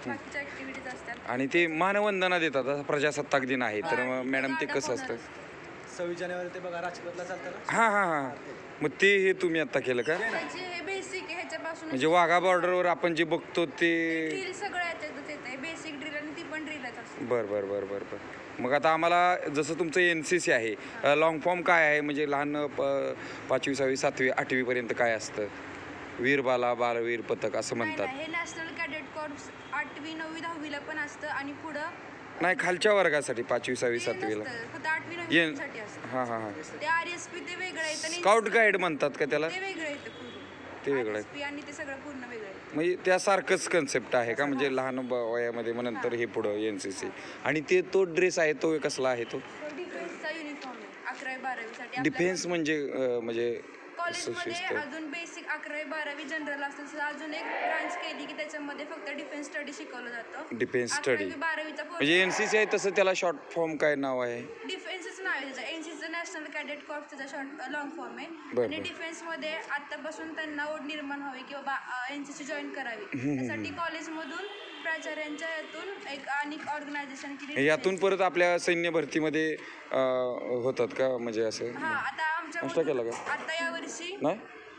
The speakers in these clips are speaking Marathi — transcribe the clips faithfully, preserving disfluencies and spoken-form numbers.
बाकीच्या ऍक्टिव्हिटीज असतात. आणि ते मानवंदना देतात. आता प्रजासत्ताक दिन आहे तर मग मॅडम ते कसं असतं? सव्वीस जानेवारी ते बघा राजपथला चालतं ना. हां हां हां मग ते हे तुम्ही आता केलं का? त्याचे हे बेसिक आहे, ह्याच्यापासून म्हणजे वाघा बॉर्डरवर आपण जे बघतो ते ड्रिल सगळं याच्यातच येत आहे. बेसिक ड्रिल आणि ती पण ड्रिलच असते. बर बर बर बर बर मग आता आम्हाला जसं तुमचं एन सी सी आहे लॉंग फॉर्म काय आहे म्हणजे लहान प पाचवी सहावी सातवी आठवीपर्यंत काय असतं? वीर बाला बालवीर पथक असं नाही म्हणतात. नाही, हे नॅशनल कॅडेट कॉर्प्स आठवी नववी दहावीला पण असतं आणि पुढं नाही खालच्या वर्गासाठी पाचवी सहावी ते सातवीला नसतं, फक्त आठवी ये नववी साठी असतं. हां हां हां ते आर एस पी ते वेगळं येतं आणि स्काउट गाईड म्हणतात का त्याला? ते वेगळं येतं पूर्ण. ते वेगळं आहे. आर एस पी आणि ते सगळं पूर्ण वेगळं येतं. म्हणजे त्यासारखंच कन्सेप्ट आहे का म्हणजे लहान ब- वयामध्ये मग नंतर हे पुढं एन सी सी आणि ते तो ड्रेस आहे तो कसला आहे तो? तो डिफेन्सचा युनिफॉर्म आहे अकरावी बारावीसाठी. डिफेन्स म्हणजे अं, म्हणजे कॉलेजमध्ये शिस्त. अजून बेसिक अकरावी बारावी जनरल असतं, तसं अजून एक ब्रांच केली की त्याच्यामध्ये फक्त डिफेन्स स्टडी शिकवलं जातं. डिफेन्स स्टडी अकरावी बारावीचा म्हणजे एन सी सी आहे तसं त्याला शॉर्ट फॉर्म काय नाव आहे? डिफेन्सच नाव आहे त्याचं. एनसीसीचं नॅशनल कॅडेट कॉर्प्स त्याचा शॉर्ट लॉंग फॉर्म आहे. बरं, आणि बरं. डिफेन्समध्ये आतापासून त्यांना ओढ निर्माण व्हावी की बाबा एनसीसी जॉईन करावी, त्यासाठी कॉलेजमधून प्राचार्यांच्या यातून एक आणि ऑर्गनायझेशन केली. यातून परत आपल्या सैन्य भरतीमध्ये अं, होतात का म्हणजे असं? हा आता आमच्या नाश्ता केला का? आता यावर्षी नाही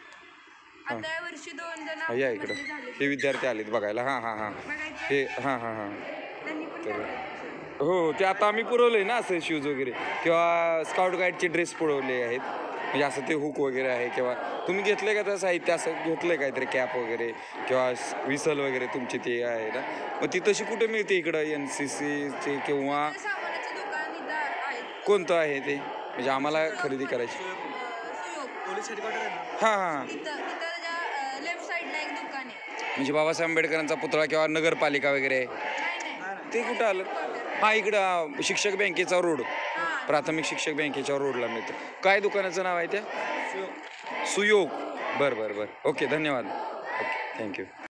आता यावर्षी दोन जण हा, या इकडं भरती झाले. हे विद्यार्थी आलेत बघायला हां हां हां बघायचे हे हां हां हां त्यांनी पण टाकलं. हो ते आता आम्ही पुरवले ना असं शूज वगैरे किंवा स्काउट गाईडचे ड्रेस पुरवले आहेत म्हणजे असं ते हुक वगैरे आहे किंवा तुम्ही घेतलं का त्या साहित्य असं घेतलं काहीतरी कॅप वगैरे किंवा विसल वगैरे तुमची ते आहे ना मग ती तशी कुठे मिळते इकडं एन सी सीचे किंवा ते सामानाचं दुकान इथं आहे. कोणतं आहे ते म्हणजे आम्हाला खरेदी करायची? अं, सुयोग पोलीस हेडक्वार्टर आहे ना. हां हां तिथं तिथं त्याच्या लेफ्ट साईडला एक दुकान आहे. म्हणजे बाबासाहेब आंबेडकरांचा पुतळा किंवा नगरपालिका वगैरे नाही नाही ते कुठं आलं? हां इकडं शिक्षक बँकेचा रोड प्राथमिक शिक्षक बँकेच्या रोडला मिळतं. काय दुकानाचं नाव आहे त्या? सुयोग. बरं बरं बरं ओके धन्यवाद ओके थँक्यू.